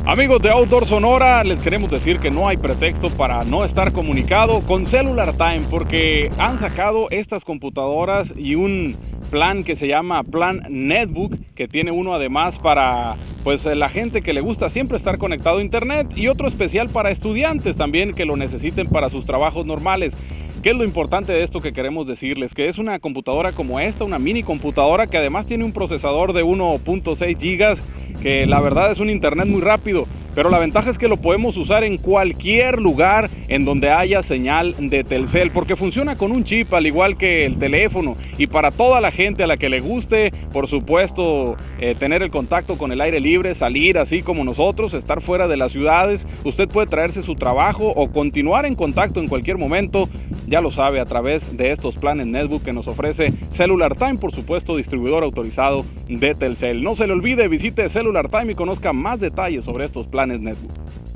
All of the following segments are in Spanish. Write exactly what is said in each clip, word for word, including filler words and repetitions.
Amigos de Outdoor Sonora, les queremos decir que no hay pretexto para no estar comunicado con Cellular Time, porque han sacado estas computadoras y un plan que se llama Plan Netbook, que tiene uno además para pues la gente que le gusta siempre estar conectado a internet, y otro especial para estudiantes también que lo necesiten para sus trabajos normales. ¿Qué es lo importante de esto que queremos decirles? Que es una computadora como esta, una mini computadora que además tiene un procesador de uno punto seis gigas, que la verdad es un internet muy rápido, pero la ventaja es que lo podemos usar en cualquier lugar en donde haya señal de Telcel, porque funciona con un chip al igual que el teléfono, y para toda la gente a la que le guste, por supuesto, eh, tener el contacto con el aire libre, salir así como nosotros, estar fuera de las ciudades, usted puede traerse su trabajo o continuar en contacto en cualquier momento, ya lo sabe, a través de estos planes Netbook que nos ofrece Cellular Time, por supuesto, distribuidor autorizado de Telcel. No se le olvide, visite Cellular Time y conozca más detalles sobre estos planes Netbook.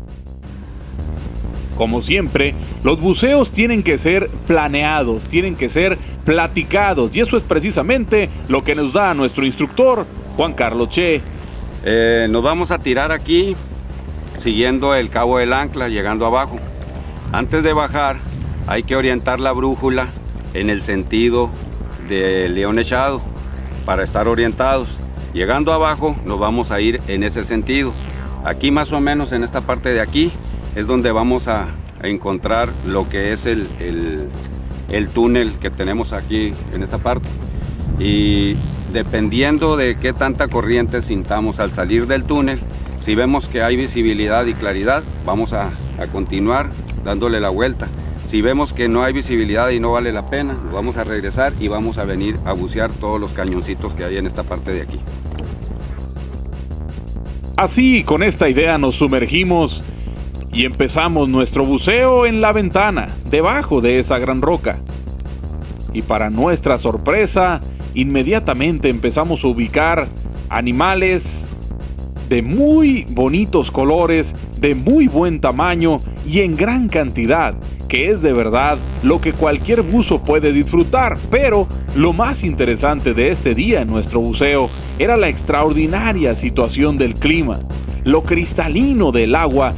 Como siempre, los buceos tienen que ser planeados, tienen que ser platicados, y eso es precisamente lo que nos da nuestro instructor, Juan Carlos Che. Eh, nos vamos a tirar aquí, siguiendo el cabo del ancla, llegando abajo. Antes de bajar, hay que orientar la brújula en el sentido de león echado para estar orientados. Llegando abajo nos vamos a ir en ese sentido. Aquí más o menos en esta parte de aquí es donde vamos a, a encontrar lo que es el, el, el túnel que tenemos aquí en esta parte. Y dependiendo de qué tanta corriente sintamos al salir del túnel, si vemos que hay visibilidad y claridad, vamos a, a continuar dándole la vuelta. Si vemos que no hay visibilidad y no vale la pena, nos vamos a regresar y vamos a venir a bucear todos los cañoncitos que hay en esta parte de aquí. Así, con esta idea nos sumergimos y empezamos nuestro buceo en la ventana, debajo de esa gran roca. Y para nuestra sorpresa, inmediatamente empezamos a ubicar animales de muy bonitos colores, de muy buen tamaño y en gran cantidad, que es de verdad lo que cualquier buzo puede disfrutar. Pero lo más interesante de este día en nuestro buceo era la extraordinaria situación del clima, lo cristalino del agua,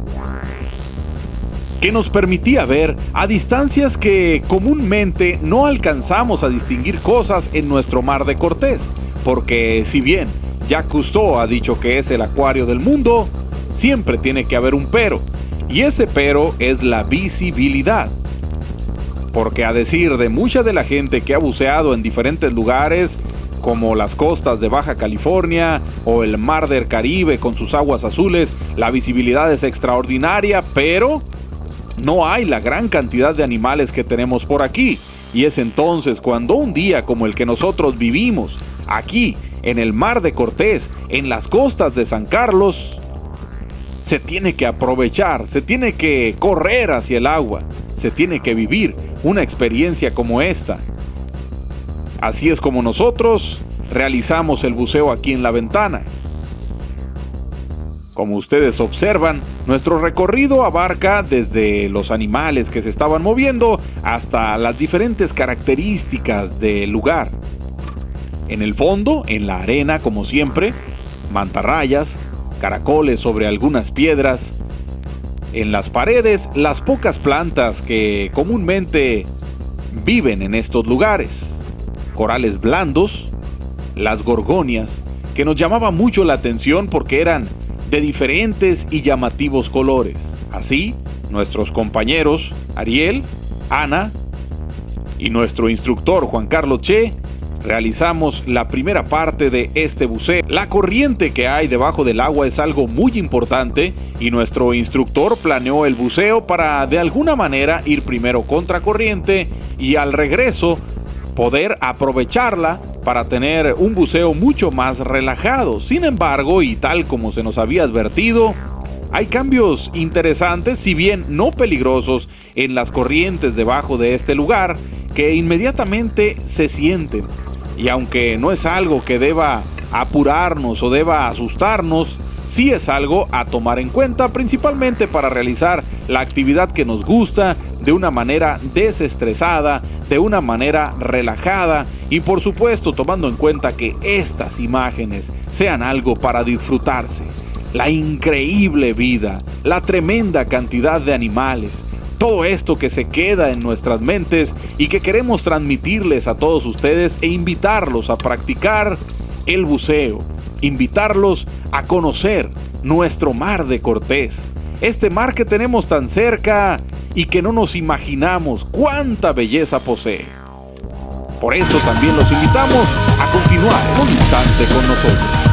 que nos permitía ver a distancias que comúnmente no alcanzamos a distinguir cosas en nuestro mar de Cortés, porque si bien Jacques Cousteau ha dicho que es el acuario del mundo, siempre tiene que haber un pero. Y ese pero es la visibilidad. Porque a decir de mucha de la gente que ha buceado en diferentes lugares, como las costas de Baja California o el mar del Caribe con sus aguas azules, la visibilidad es extraordinaria, pero no hay la gran cantidad de animales que tenemos por aquí. Y es entonces cuando un día como el que nosotros vivimos, aquí en el mar de Cortés, en las costas de San Carlos, se tiene que aprovechar, se tiene que correr hacia el agua, se tiene que vivir una experiencia como esta. Así es como nosotros realizamos el buceo aquí en la ventana. Como ustedes observan, nuestro recorrido abarca desde los animales que se estaban moviendo hasta las diferentes características del lugar. En el fondo, en la arena como siempre, mantarrayas, caracoles sobre algunas piedras. En las paredes, las pocas plantas que comúnmente viven en estos lugares. Corales blandos, las gorgonias, que nos llamaba mucho la atención porque eran de diferentes y llamativos colores. Así, nuestros compañeros Ariel, Ana y nuestro instructor Juan Carlos Che realizamos la primera parte de este buceo. La corriente que hay debajo del agua es algo muy importante y nuestro instructor planeó el buceo para de alguna manera ir primero contracorriente y al regreso poder aprovecharla para tener un buceo mucho más relajado. Sin embargo, y tal como se nos había advertido, hay cambios interesantes, si bien no peligrosos, en las corrientes debajo de este lugar que inmediatamente se sienten. Y aunque no es algo que deba apurarnos o deba asustarnos, sí es algo a tomar en cuenta, principalmente para realizar la actividad que nos gusta de una manera desestresada, de una manera relajada y por supuesto tomando en cuenta que estas imágenes sean algo para disfrutarse. la increíble vida, la tremenda cantidad de animales, todo esto que se queda en nuestras mentes y que queremos transmitirles a todos ustedes e invitarlos a practicar el buceo, invitarlos a conocer nuestro mar de Cortés, este mar que tenemos tan cerca y que no nos imaginamos cuánta belleza posee. Por eso también los invitamos a continuar un instante con nosotros.